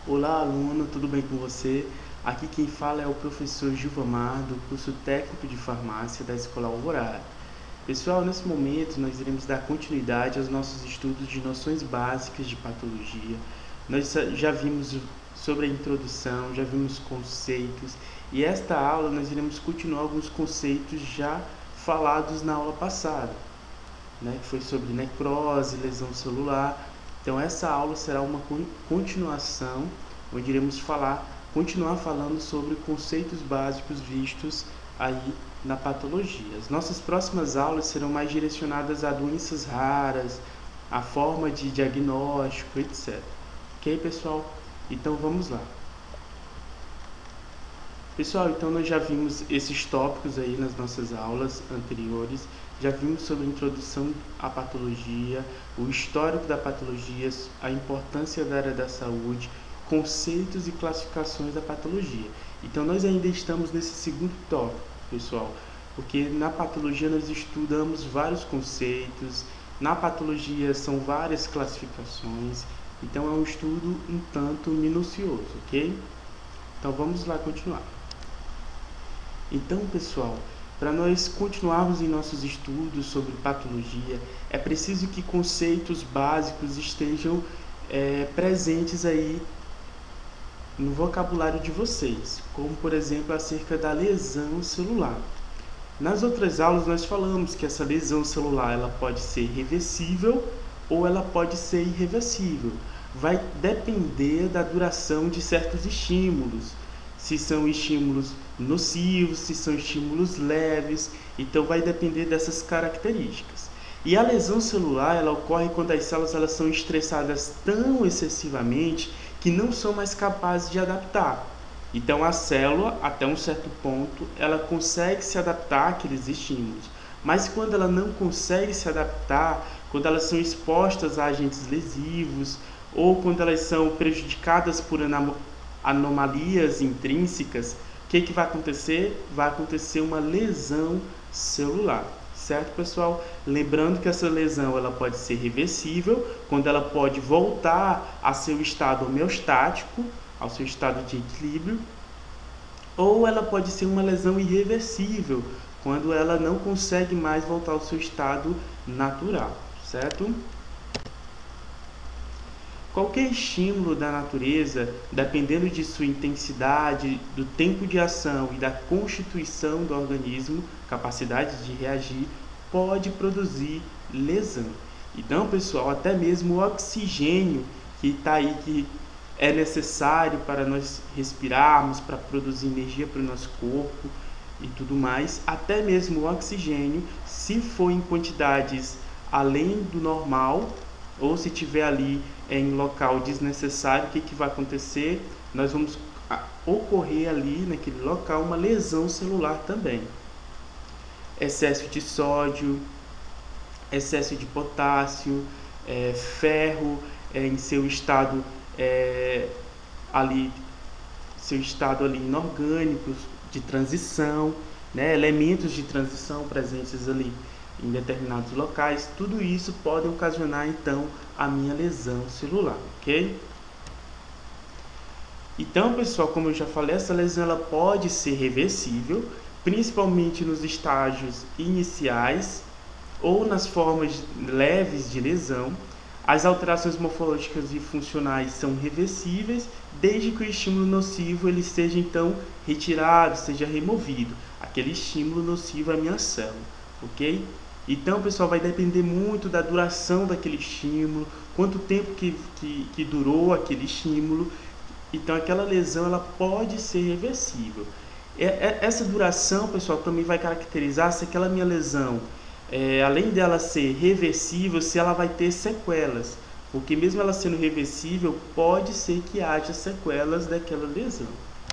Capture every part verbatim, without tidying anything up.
Olá, aluno, tudo bem com você? Aqui quem fala é o professor Gilvamar, do curso técnico de farmácia da Escola Alvorada. Pessoal, nesse momento nós iremos dar continuidade aos nossos estudos de noções básicas de patologia. Nós já vimos sobre a introdução, já vimos conceitos, e esta aula nós iremos continuar alguns conceitos já falados na aula passada, né, que foi sobre necrose, lesão celular. Então essa aula será uma continuação, onde iremos falar, continuar falando sobre conceitos básicos vistos aí na patologia. As nossas próximas aulas serão mais direcionadas a doenças raras, a forma de diagnóstico, etcétera. Ok, pessoal? Então vamos lá. Pessoal, então nós já vimos esses tópicos aí nas nossas aulas anteriores, já vimos sobre a introdução à patologia, o histórico da patologia, a importância da área da saúde, conceitos e classificações da patologia. Então nós ainda estamos nesse segundo tópico, pessoal, porque na patologia nós estudamos vários conceitos, na patologia são várias classificações, então é um estudo um tanto minucioso, ok? Então vamos lá continuar. Então, pessoal, para nós continuarmos em nossos estudos sobre patologia, é preciso que conceitos básicos estejam é, presentes aí no vocabulário de vocês, como por exemplo acerca da lesão celular. Nas outras aulas nós falamos que essa lesão celular ela pode ser reversível ou ela pode ser irreversível. Vai depender da duração de certos estímulos, se são estímulos nocivos, se são estímulos leves, então vai depender dessas características. E a lesão celular ela ocorre quando as células elas são estressadas tão excessivamente que não são mais capazes de adaptar. Então a célula, até um certo ponto, ela consegue se adaptar àqueles estímulos, mas quando ela não consegue se adaptar, quando elas são expostas a agentes lesivos, ou quando elas são prejudicadas por anomalias intrínsecas, o que, que vai acontecer? Vai acontecer uma lesão celular, certo, pessoal? Lembrando que essa lesão ela pode ser reversível, quando ela pode voltar a seu estado homeostático, ao seu estado de equilíbrio, ou ela pode ser uma lesão irreversível, quando ela não consegue mais voltar ao seu estado natural, certo? Qualquer estímulo da natureza, dependendo de sua intensidade, do tempo de ação e da constituição do organismo, capacidade de reagir, pode produzir lesão. Então, pessoal, até mesmo o oxigênio que está aí, que é necessário para nós respirarmos, para produzir energia para o nosso corpo e tudo mais, até mesmo o oxigênio, se for em quantidades além do normal, ou se tiver ali em local desnecessário, o que, que vai acontecer? Nós vamos ocorrer ali naquele local uma lesão celular também. Excesso de sódio, excesso de potássio, é, ferro é, em seu estado é, ali, seu estado ali inorgânico de transição, né? Elementos de transição presentes ali em determinados locais, tudo isso pode ocasionar então a minha lesão celular, ok? Então, pessoal, como eu já falei, essa lesão ela pode ser reversível, principalmente nos estágios iniciais ou nas formas leves de lesão. As alterações morfológicas e funcionais são reversíveis, desde que o estímulo nocivo ele seja então retirado, seja removido, aquele estímulo nocivo à minha célula, ok? Então, pessoal, vai depender muito da duração daquele estímulo, quanto tempo que, que, que durou aquele estímulo. Então, aquela lesão ela pode ser reversível. Essa duração, pessoal, também vai caracterizar se aquela minha lesão, é, além dela ser reversível, se ela vai ter sequelas. Porque mesmo ela sendo reversível, pode ser que haja sequelas daquela lesão.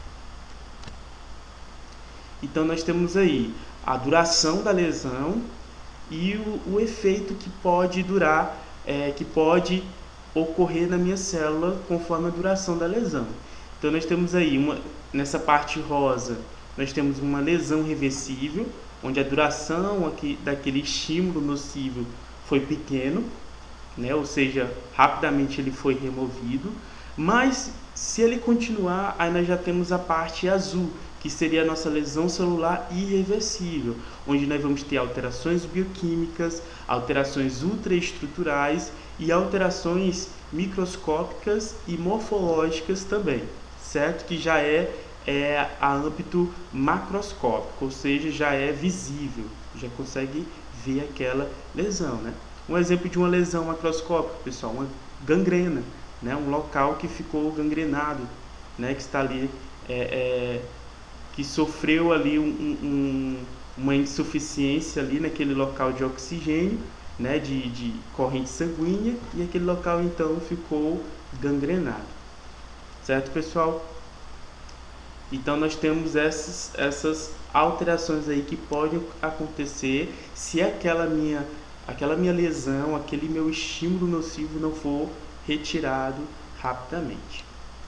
Então, nós temos aí a duração da lesão e o, o efeito que pode durar, é, que pode ocorrer na minha célula conforme a duração da lesão. Então nós temos aí, uma, nessa parte rosa, nós temos uma lesão reversível, onde a duração aqui, daquele estímulo nocivo foi pequeno, né? Ou seja, rapidamente ele foi removido. Mas se ele continuar, aí nós já temos a parte azul, que seria a nossa lesão celular irreversível, onde nós vamos ter alterações bioquímicas, alterações ultraestruturais e alterações microscópicas e morfológicas também, certo? Que já é, é a âmbito macroscópico, ou seja, já é visível, já consegue ver aquela lesão, né? Um exemplo de uma lesão macroscópica, pessoal, uma gangrena, né? Um local que ficou gangrenado, né? Que está ali, é, é, que sofreu ali um, um, uma insuficiência ali naquele local de oxigênio, né? De, de corrente sanguínea, e aquele local então ficou gangrenado, certo, pessoal? Então nós temos essas, essas alterações aí que podem acontecer se aquela minha, aquela minha lesão, aquele meu estímulo nocivo não for retirado rapidamente.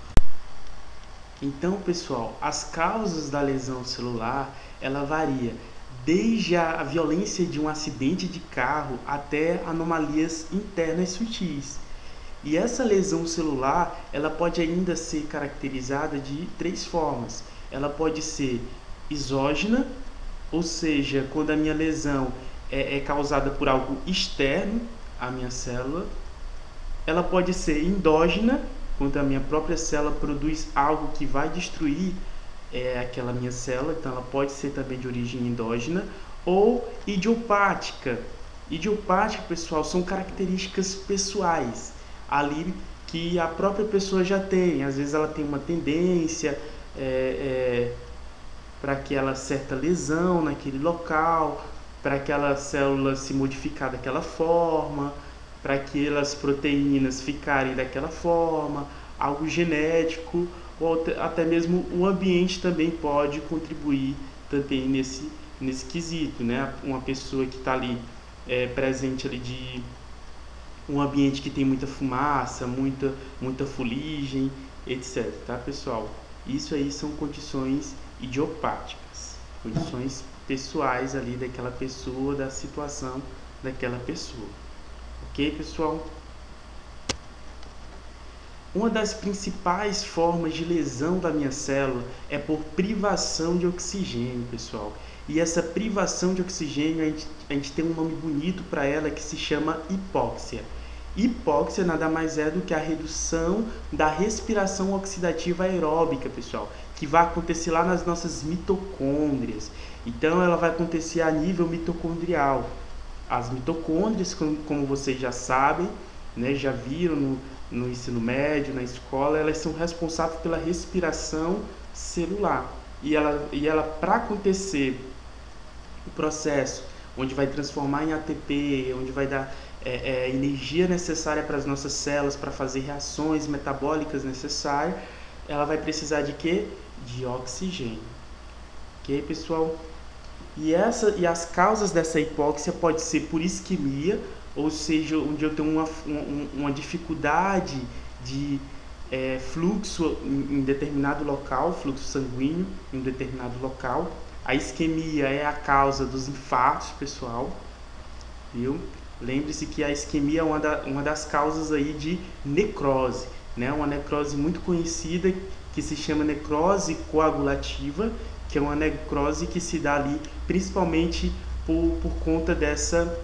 Então, pessoal, as causas da lesão celular, ela varia desde a violência de um acidente de carro até anomalias internas sutis. E essa lesão celular, ela pode ainda ser caracterizada de três formas. Ela pode ser exógena, ou seja, quando a minha lesão é, é causada por algo externo à minha célula. Ela pode ser endógena, quando a minha própria célula produz algo que vai destruir é, aquela minha célula, então ela pode ser também de origem endógena. Ou idiopática. Idiopática, pessoal, são características pessoais ali que a própria pessoa já tem. Às vezes ela tem uma tendência é, é, para aquela certa lesão naquele local, para aquela célula se modificar daquela forma, para aquelas proteínas ficarem daquela forma, algo genético, ou até mesmo o ambiente também pode contribuir também nesse, nesse quesito, né? Uma pessoa que está ali é, presente ali de um ambiente que tem muita fumaça, muita, muita fuligem, etcétera. Tá, pessoal? Isso aí são condições idiopáticas, condições pessoais ali daquela pessoa, da situação daquela pessoa. Ok, pessoal? Uma das principais formas de lesão da minha célula é por privação de oxigênio, pessoal. E essa privação de oxigênio, a gente, a gente tem um nome bonito para ela que se chama hipóxia. Hipóxia nada mais é do que a redução da respiração oxidativa aeróbica, pessoal, que vai acontecer lá nas nossas mitocôndrias. Então ela vai acontecer a nível mitocondrial. As mitocôndrias, como vocês já sabem, né, já viram no, no ensino médio, na escola, elas são responsáveis pela respiração celular. E ela, e ela para acontecer o processo onde vai transformar em A T P, onde vai dar é, é, energia necessária para as nossas células, para fazer reações metabólicas necessárias, ela vai precisar de quê? De oxigênio. Ok, pessoal? E, essa, e as causas dessa hipóxia pode ser por isquemia, ou seja, onde eu tenho uma, uma, uma dificuldade de é, fluxo em, em determinado local, fluxo sanguíneo em determinado local. A isquemia é a causa dos infartos, pessoal, viu? Lembre-se que a isquemia é uma, da, uma das causas aí de necrose, né? Uma necrose muito conhecida que se chama necrose coagulativa, que é uma necrose que se dá ali principalmente por, por conta dessa,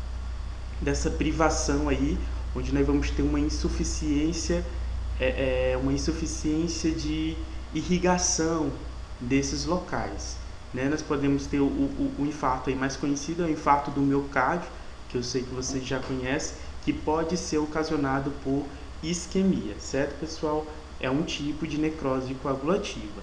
dessa privação aí, onde nós vamos ter uma insuficiência, é, é, uma insuficiência de irrigação desses locais, né? Nós podemos ter o, o, o infarto aí mais conhecido, é o infarto do miocárdio, que eu sei que vocês já conhecem, que pode ser ocasionado por isquemia, certo, pessoal? É um tipo de necrose coagulativa.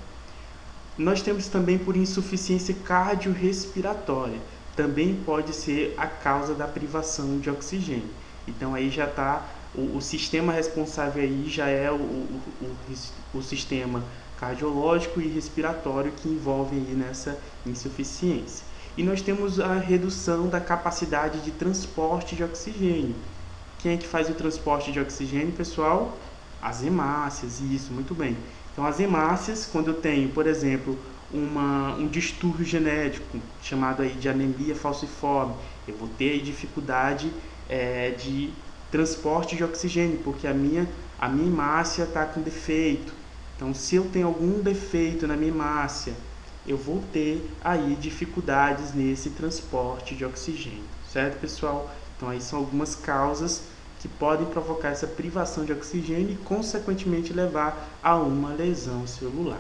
Nós temos também por insuficiência cardiorrespiratória, também pode ser a causa da privação de oxigênio. Então aí já está, o, o sistema responsável aí já é o, o, o, o sistema cardiológico e respiratório que envolve aí nessa insuficiência. E nós temos a redução da capacidade de transporte de oxigênio. Quem é que faz o transporte de oxigênio, pessoal? As hemácias, isso, muito bem. Então, as hemácias, quando eu tenho, por exemplo, uma, um distúrbio genético, chamado aí de anemia falciforme, eu vou ter aí dificuldade é, de transporte de oxigênio, porque a minha, a minha hemácia está com defeito. Então, se eu tenho algum defeito na minha hemácia, eu vou ter aí dificuldades nesse transporte de oxigênio, certo, pessoal? Então, aí são algumas causas que podem provocar essa privação de oxigênio e, consequentemente, levar a uma lesão celular.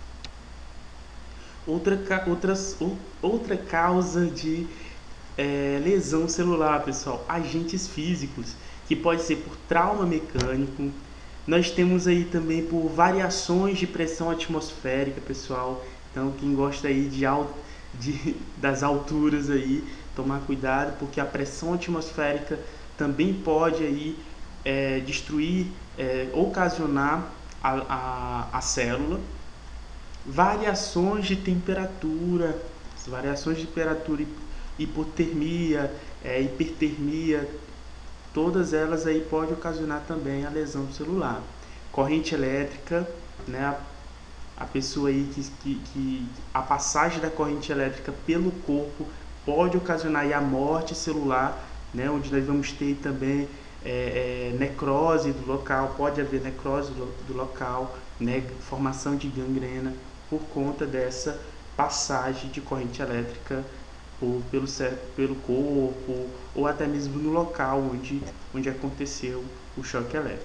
Outra, outras, outra causa de é, lesão celular, pessoal, agentes físicos, que pode ser por trauma mecânico. Nós temos aí também por variações de pressão atmosférica, pessoal. Então, quem gosta aí de, de, das alturas aí, tomar cuidado, porque a pressão atmosférica também pode aí, é, destruir, é, ocasionar a, a, a célula. Variações de temperatura, variações de temperatura, hipotermia, é, hipertermia, todas elas aí podem ocasionar também a lesão celular. Corrente elétrica, né? A pessoa aí que, que, que a passagem da corrente elétrica pelo corpo pode ocasionar aí a morte celular, né? Onde nós vamos ter também é, é, necrose do local, pode haver necrose do, do local, né? Formação de gangrena por conta dessa passagem de corrente elétrica por, pelo, pelo corpo ou até mesmo no local onde, onde aconteceu o choque elétrico.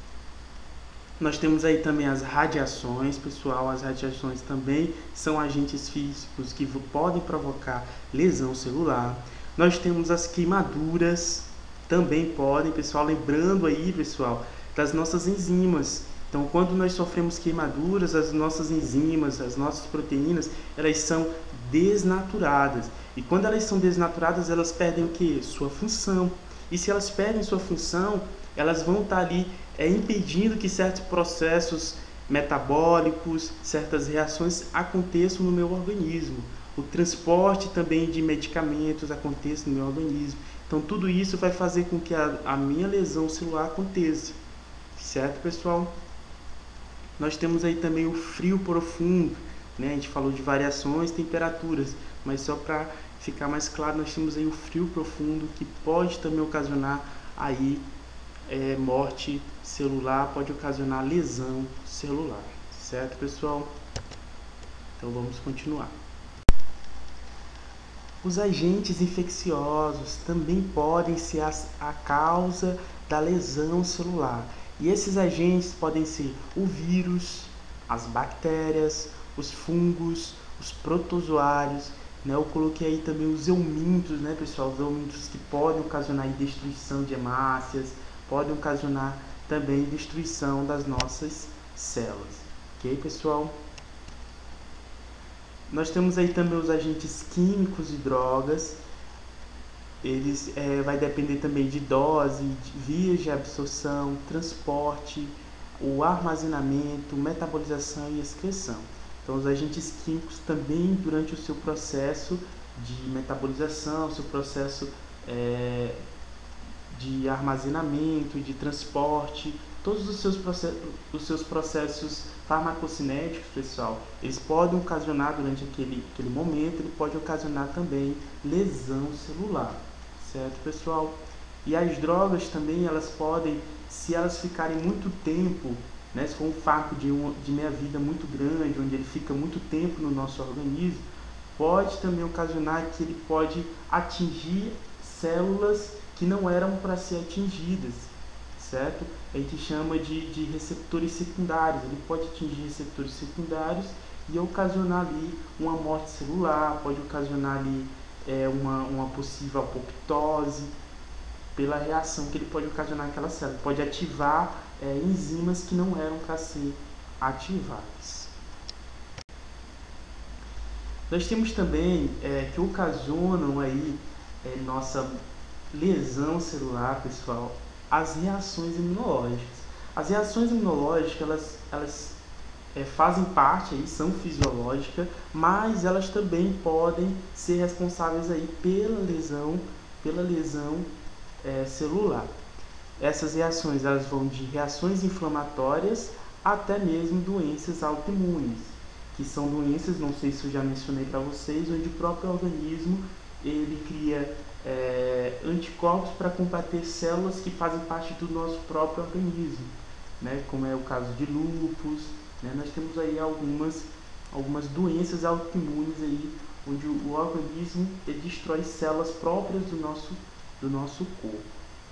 Nós temos aí também as radiações, pessoal. As radiações também são agentes físicos que podem provocar lesão celular. Nós temos as queimaduras, também podem, pessoal. Lembrando aí, pessoal, das nossas enzimas. Então, quando nós sofremos queimaduras, as nossas enzimas, as nossas proteínas, elas são desnaturadas. E quando elas são desnaturadas, elas perdem o quê? Sua função. E se elas perdem sua função, elas vão estar ali é, impedindo que certos processos metabólicos, certas reações aconteçam no meu organismo. O transporte também de medicamentos aconteça no meu organismo. Então, tudo isso vai fazer com que a, a minha lesão celular aconteça. Certo, pessoal? Nós temos aí também o frio profundo, né? A gente falou de variações, temperaturas, mas só para ficar mais claro, nós temos aí o frio profundo, que pode também ocasionar aí é, morte celular, pode ocasionar lesão celular, certo, pessoal? Então vamos continuar. Os agentes infecciosos também podem ser a, a causa da lesão celular. E esses agentes podem ser o vírus, as bactérias, os fungos, os protozoários, né? Eu coloquei aí também os eumintos, né, pessoal? Os eumintos que podem ocasionar destruição de hemácias, podem ocasionar também destruição das nossas células. Ok, pessoal? Nós temos aí também os agentes químicos e drogas. Eles é, vai depender também de dose, de vias de absorção, transporte, o armazenamento, metabolização e excreção. Então, os agentes químicos também, durante o seu processo de metabolização, seu processo é, de armazenamento, de transporte, todos os seus, processos, os seus processos farmacocinéticos, pessoal, eles podem ocasionar, durante aquele, aquele momento, ele pode ocasionar também lesão celular. Certo, pessoal? E as drogas também, elas podem, se elas ficarem muito tempo, né, se for um fármaco de, um, de meia-vida muito grande, onde ele fica muito tempo no nosso organismo, pode também ocasionar que ele pode atingir células que não eram para ser atingidas, certo? A gente chama de, de receptores secundários. Ele pode atingir receptores secundários e ocasionar ali uma morte celular, pode ocasionar ali é, uma, uma possível apoptose, pela reação que ele pode ocasionar naquela célula. Pode ativar é, enzimas que não eram para ser ativadas. Nós temos também é, que ocasionam aí é, nossa lesão celular, pessoal, as reações imunológicas. As reações imunológicas, elas, elas é, fazem parte, aí, são fisiológicas, mas elas também podem ser responsáveis aí pela lesão, pela lesão é, celular. Essas reações, elas vão de reações inflamatórias até mesmo doenças autoimunes, que são doenças, não sei se eu já mencionei para vocês, onde o próprio organismo ele cria é, anticorpos para combater células que fazem parte do nosso próprio organismo. né, como é o caso de lúpus, né, nós temos aí algumas, algumas doenças autoimunes aí, onde o, o organismo ele destrói células próprias do nosso, do nosso corpo.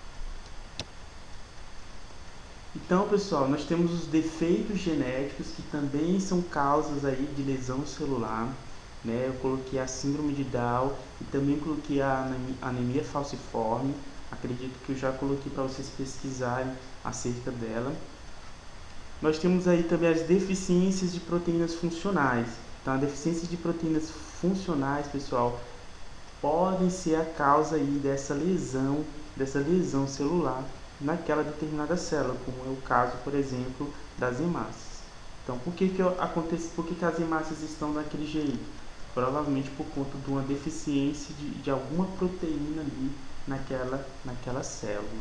Então, pessoal, nós temos os defeitos genéticos que também são causas aí de lesão celular, né? Eu coloquei a síndrome de Down e também coloquei a anemia falciforme. Acredito que eu já coloquei para vocês pesquisarem acerca dela. Nós temos aí também as deficiências de proteínas funcionais. Então, a deficiência de proteínas funcionais, pessoal, podem ser a causa aí dessa lesão, dessa lesão celular naquela determinada célula, como é o caso, por exemplo, das hemácias. Então, por que que acontece, por que que as hemácias estão daquele jeito? Provavelmente por conta de uma deficiência de, de alguma proteína ali naquela, naquela célula.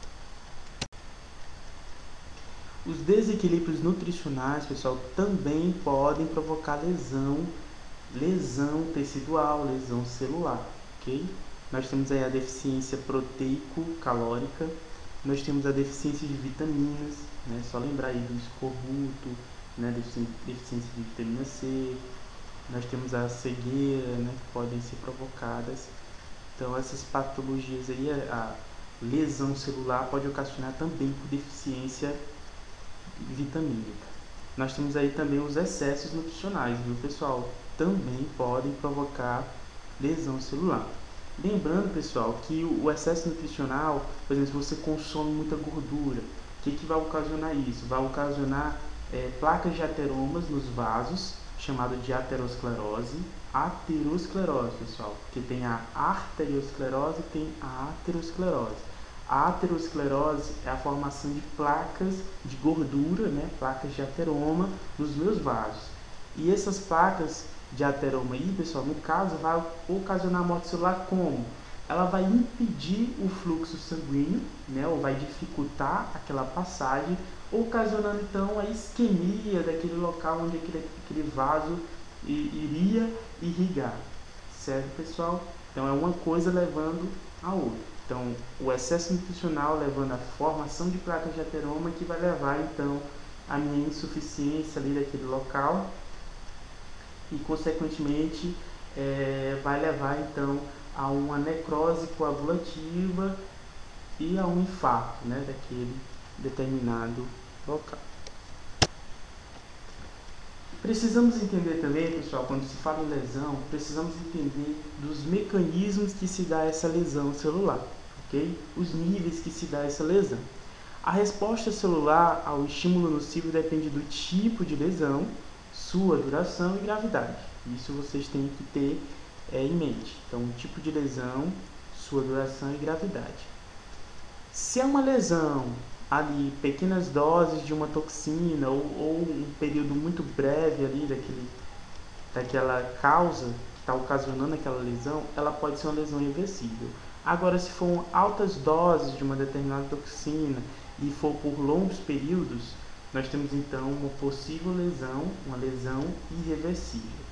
Os desequilíbrios nutricionais, pessoal, também podem provocar lesão, lesão tecidual, lesão celular, ok? Nós temos aí a deficiência proteico-calórica, nós temos a deficiência de vitaminas, né? Só lembrar aí do escorbuto, né? Deficiência de vitamina C, nós temos a cegueira, né? Que podem ser provocadas. Então, essas patologias aí, a lesão celular pode ocasionar também por deficiência vitamínica. Nós temos aí também os excessos nutricionais, viu, pessoal? Também podem provocar lesão celular. Lembrando, pessoal, que o excesso nutricional, por exemplo, se você consome muita gordura, o que, que vai ocasionar isso? Vai ocasionar é, placas de ateromas nos vasos, chamado de aterosclerose. Aterosclerose, pessoal, porque tem a arteriosclerose e tem a aterosclerose. A aterosclerose é a formação de placas de gordura, né, placas de ateroma nos meus vasos. E essas placas de ateroma aí, pessoal, no caso, vai ocasionar a morte celular como? Ela vai impedir o fluxo sanguíneo, né, ou vai dificultar aquela passagem, ocasionando então a isquemia daquele local onde aquele, aquele vaso iria irrigar, certo, pessoal? Então é uma coisa levando a outra. Então o excesso nutricional levando à formação de placas de ateroma, que vai levar então à minha insuficiência ali daquele local e consequentemente é, vai levar então a uma necrose coagulativa e a um infarto, né, daquele determinado local. Precisamos entender também, pessoal, quando se fala em lesão, precisamos entender dos mecanismos que se dá essa lesão celular, ok? Os níveis que se dá essa lesão. A resposta celular ao estímulo nocivo depende do tipo de lesão, sua duração e gravidade. Isso vocês têm que ter é, em mente. Então, o tipo de lesão, sua duração e gravidade. Se é uma lesão ali, pequenas doses de uma toxina ou, ou um período muito breve ali daquele, daquela causa que está ocasionando aquela lesão, ela pode ser uma lesão irreversível. Agora, se for altas doses de uma determinada toxina e for por longos períodos, nós temos então uma possível lesão, uma lesão irreversível.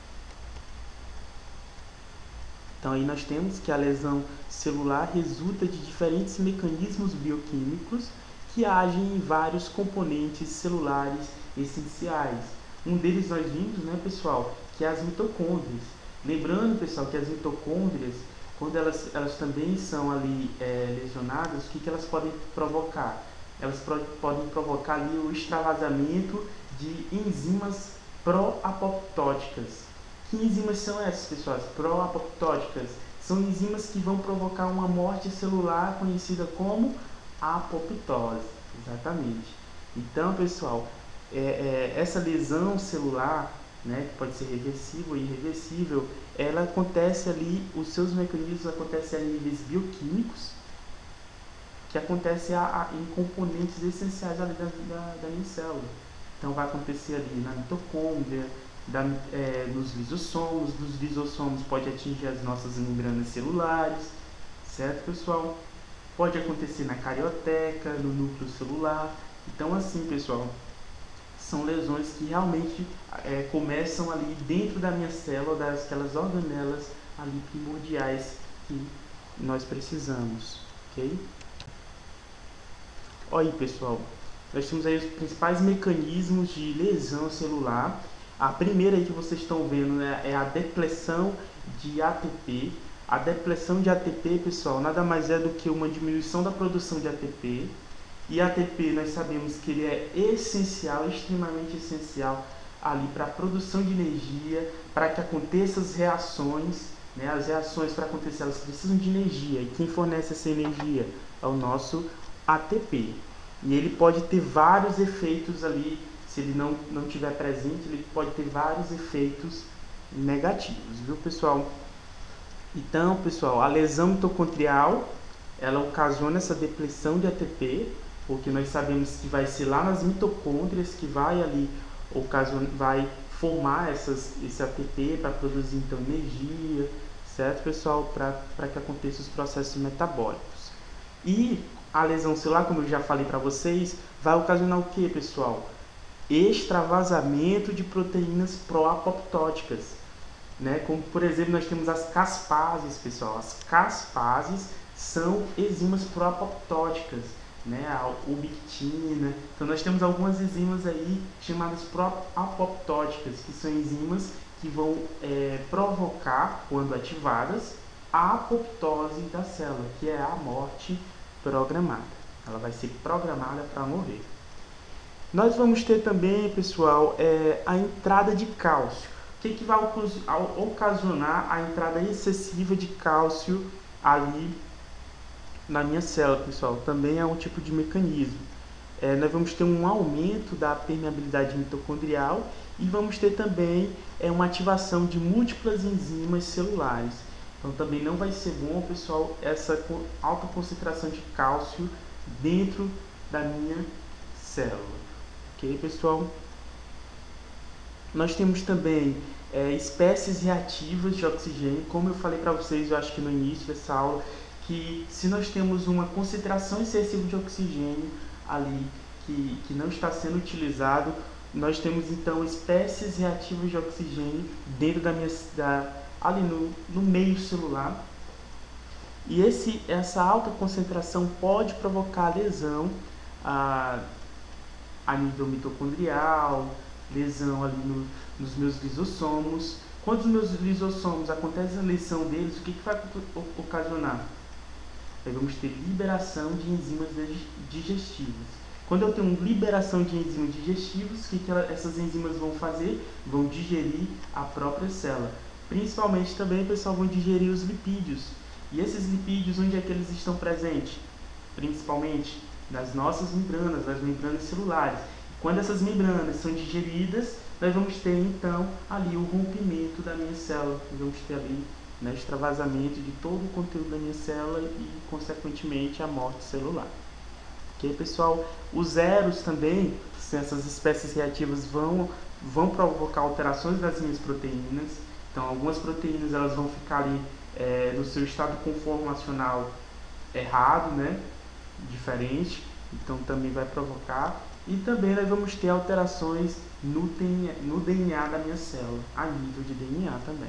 Então aí nós temos que a lesão celular resulta de diferentes mecanismos bioquímicos que agem em vários componentes celulares essenciais. Um deles nós vimos, né, pessoal, que é as mitocôndrias. Lembrando, pessoal, que as mitocôndrias, quando elas, elas também são ali é, lesionadas, o que, que elas podem provocar? Elas pro, podem provocar ali o extravasamento de enzimas pró-apoptóticas. Que enzimas são essas, pessoal? Pró-apoptóticas são enzimas que vão provocar uma morte celular conhecida como apoptose, exatamente. Então, pessoal, é, é, essa lesão celular, né, que pode ser reversível ou irreversível, ela acontece ali, os seus mecanismos acontecem a níveis bioquímicos, que acontece a, a, em componentes essenciais ali da, da, da minha célula. Então, vai acontecer ali na mitocôndria, da, é, nos lisossomos, dos lisossomos pode atingir as nossas membranas celulares, certo, pessoal? Pode acontecer na carioteca, no núcleo celular. Então, assim, pessoal, são lesões que realmente é, começam ali dentro da minha célula, daquelas organelas ali primordiais que nós precisamos, ok? Olha aí, pessoal, nós temos aí os principais mecanismos de lesão celular. A primeira aí que vocês estão vendo, né, é a depressão de A T P. A depressão de A T P, pessoal, nada mais é do que uma diminuição da produção de A T P. E A T P, nós sabemos que ele é essencial, extremamente essencial ali para a produção de energia, para que aconteçam as reações, né? As reações, para acontecer, elas precisam de energia. E quem fornece essa energia é o nosso A T P. E ele pode ter vários efeitos ali, se ele não, não estiver presente, ele pode ter vários efeitos negativos, viu, pessoal? Então, pessoal, a lesão mitocondrial, ela ocasiona essa depressão de A T P, porque nós sabemos que vai ser lá nas mitocôndrias que vai ali ocasiona, vai formar essas, esse A T P para produzir então energia, certo, pessoal? Para que aconteçam os processos metabólicos. E a lesão celular, como eu já falei para vocês, vai ocasionar o que, pessoal? Extravasamento de proteínas pró-apoptóticas, né? Como, por exemplo, nós temos as caspases, pessoal. As caspases são enzimas pró-apoptóticas, né? A ubiquitina. Então, nós temos algumas enzimas aí chamadas pró-apoptóticas, que são enzimas que vão é, provocar, quando ativadas, a apoptose da célula, que é a morte programada. Ela vai ser programada para morrer. Nós vamos ter também, pessoal, é, a entrada de cálcio. O que, que vai ocasionar a entrada excessiva de cálcio ali na minha célula, pessoal? Também é um tipo de mecanismo. É, nós vamos ter um aumento da permeabilidade mitocondrial e vamos ter também é, uma ativação de múltiplas enzimas celulares. Então também não vai ser bom, pessoal, essa alta concentração de cálcio dentro da minha célula. Ok, pessoal? Nós temos também é, espécies reativas de oxigênio, como eu falei para vocês, eu acho que no início dessa aula, que se nós temos uma concentração excessiva de oxigênio ali, que, que não está sendo utilizado, nós temos então espécies reativas de oxigênio dentro da minha, da, ali no, no meio celular. E esse, essa alta concentração pode provocar lesão a, a nível mitocondrial, lesão ali no, nos meus lisossomos. Quando os meus lisossomos acontece a lesão deles, o que, que vai ocasionar? Aí vamos ter liberação de enzimas digestivas. Quando eu tenho liberação de enzimas digestivas, o que, que ela, essas enzimas vão fazer? Vão digerir a própria célula. Principalmente também, pessoal, vão digerir os lipídios. E esses lipídios, onde é que eles estão presentes? Principalmente nas nossas membranas, nas membranas celulares. Quando essas membranas são digeridas, nós vamos ter então ali o rompimento da minha célula. Nós vamos ter ali, né, extravasamento de todo o conteúdo da minha célula e, consequentemente, a morte celular. Ok, pessoal? Os eros também, essas espécies reativas vão, vão provocar alterações das minhas proteínas. Então, algumas proteínas elas vão ficar ali é, no seu estado conformacional errado, né? Diferente. Então, também vai provocar. E também nós vamos ter alterações no D N A, no D N A da minha célula, a nível de D N A também.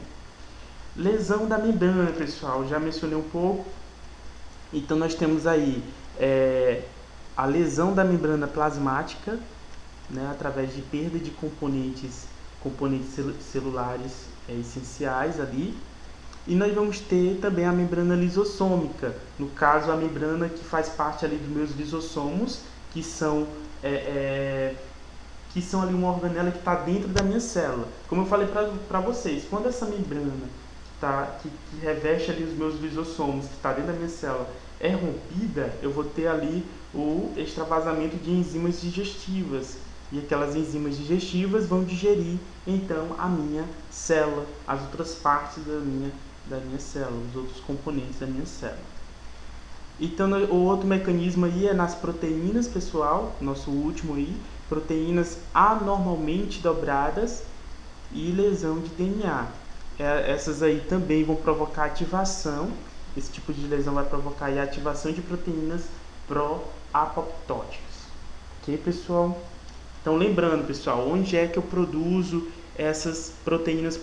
Lesão da membrana, pessoal, já mencionei um pouco. Então nós temos aí é, a lesão da membrana plasmática, né, através de perda de componentes, componentes celulares é, essenciais ali. E nós vamos ter também a membrana lisossômica, no caso a membrana que faz parte ali dos meus lisossomos, que são É, é, que são ali uma organela que está dentro da minha célula. Como eu falei para vocês, quando essa membrana tá, que, que reveste ali os meus lisossomos, que está dentro da minha célula, é rompida, eu vou ter ali o extravasamento de enzimas digestivas. E aquelas enzimas digestivas vão digerir, então, a minha célula, as outras partes da minha, da minha célula, os outros componentes da minha célula. Então, o outro mecanismo aí é nas proteínas, pessoal, nosso último aí, proteínas anormalmente dobradas e lesão de D N A. É, essas aí também vão provocar ativação, esse tipo de lesão vai provocar a ativação de proteínas pró-apoptóticas. Ok, pessoal? Então, lembrando, pessoal, onde é que eu produzo essas proteínas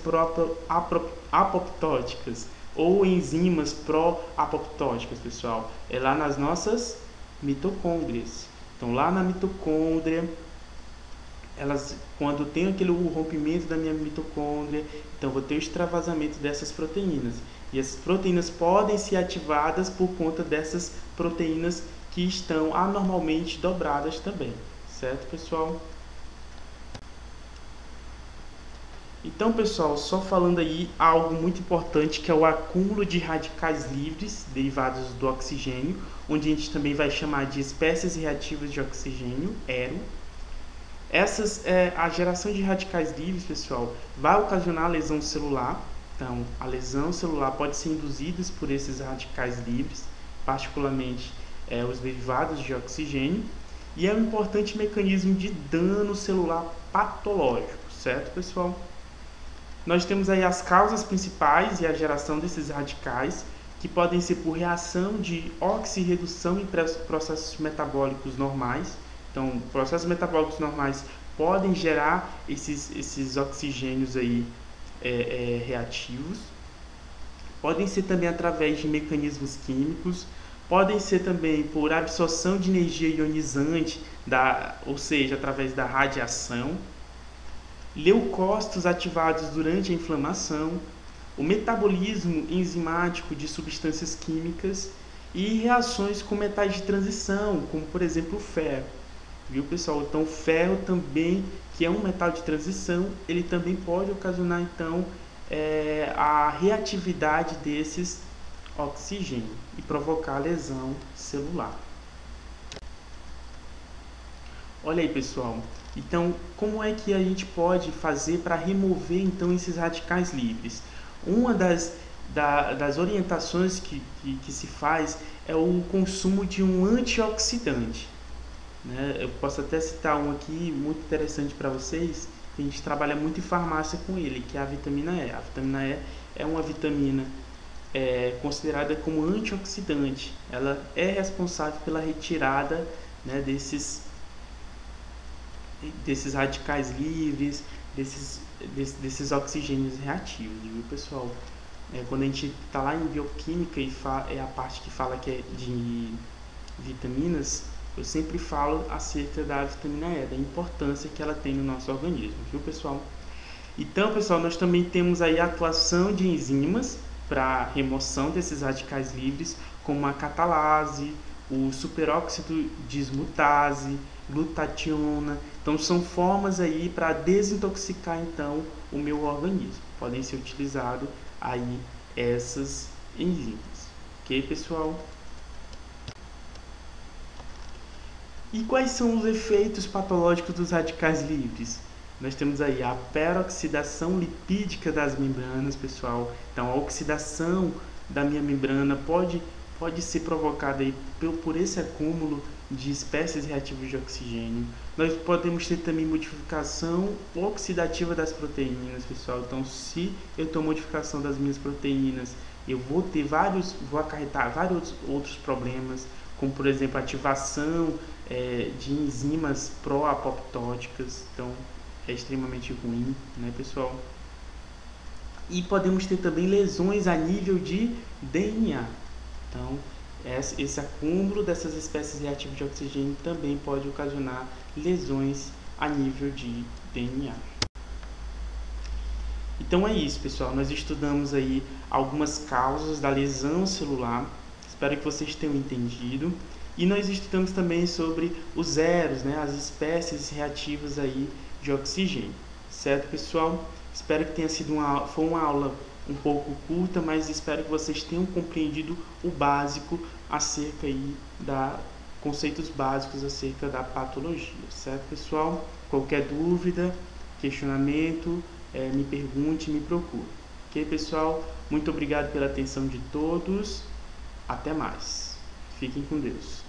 pró-apoptóticas? Ou enzimas pró-apoptóticas, pessoal, é lá nas nossas mitocôndrias. Então, lá na mitocôndria, elas, quando tem aquele rompimento da minha mitocôndria, então vou ter o extravasamento dessas proteínas. E essas proteínas podem ser ativadas por conta dessas proteínas que estão anormalmente dobradas também. Certo, pessoal? Então, pessoal, só falando aí algo muito importante, que é o acúmulo de radicais livres derivados do oxigênio, onde a gente também vai chamar de espécies reativas de oxigênio, ERO. Essas, é, a geração de radicais livres, pessoal, vai ocasionar lesão celular. Então, a lesão celular pode ser induzida por esses radicais livres, particularmente é, os derivados de oxigênio, e é um importante mecanismo de dano celular patológico, certo, pessoal? Nós temos aí as causas principais e a geração desses radicais, que podem ser por reação de oxirredução em processos metabólicos normais. Então, processos metabólicos normais podem gerar esses, esses oxigênios aí, é, é, reativos. Podem ser também através de mecanismos químicos. Podem ser também por absorção de energia ionizante, da, ou seja, através da radiação. Leucócitos ativados durante a inflamação, o metabolismo enzimático de substâncias químicas e reações com metais de transição, como por exemplo o ferro. Viu, pessoal? Então o ferro também, que é um metal de transição, ele também pode ocasionar então é, a reatividade desses oxigênios e provocar lesão celular. Olha aí, pessoal. Então, como é que a gente pode fazer para remover então esses radicais livres? Uma das, da, das orientações que, que, que se faz é o consumo de um antioxidante. Né? Eu posso até citar um aqui muito interessante para vocês, que a gente trabalha muito em farmácia com ele, que é a vitamina E. A vitamina E é uma vitamina é, considerada como antioxidante. Ela é responsável pela retirada, né, desses desses radicais livres, desses, desses, desses oxigênios reativos, viu, pessoal? É, quando a gente está lá em bioquímica e fala, é a parte que fala que é de vitaminas, eu sempre falo acerca da vitamina E, da importância que ela tem no nosso organismo, viu, pessoal? Então, pessoal, nós também temos aí a atuação de enzimas para remoção desses radicais livres, como a catalase, o superóxido dismutase, glutationa. Então são formas aí para desintoxicar então o meu organismo. Podem ser utilizadas aí essas enzimas. Ok, pessoal? E quais são os efeitos patológicos dos radicais livres? Nós temos aí a peroxidação lipídica das membranas, pessoal. Então a oxidação da minha membrana pode pode ser provocada aí por esse acúmulo de espécies reativas de oxigênio. Nós podemos ter também modificação oxidativa das proteínas, pessoal. Então, se eu tenho modificação das minhas proteínas, eu vou ter vários, vou acarretar vários outros problemas, como por exemplo, ativação é, de enzimas pró-apoptóticas. Então, é extremamente ruim, né, pessoal? E podemos ter também lesões a nível de D N A. Então, esse acúmulo dessas espécies reativas de oxigênio também pode ocasionar lesões a nível de D N A. Então é isso, pessoal. Nós estudamos aí algumas causas da lesão celular. Espero que vocês tenham entendido. E nós estudamos também sobre os eros, né, as espécies reativas aí de oxigênio. Certo, pessoal? Espero que tenha sido uma, foi uma aula um pouco curta, mas espero que vocês tenham compreendido o básico acerca aí da conceitos básicos acerca da patologia, certo, pessoal? Qualquer dúvida, questionamento, é, me pergunte, me procure. Ok, pessoal? Muito obrigado pela atenção de todos. Até mais. Fiquem com Deus.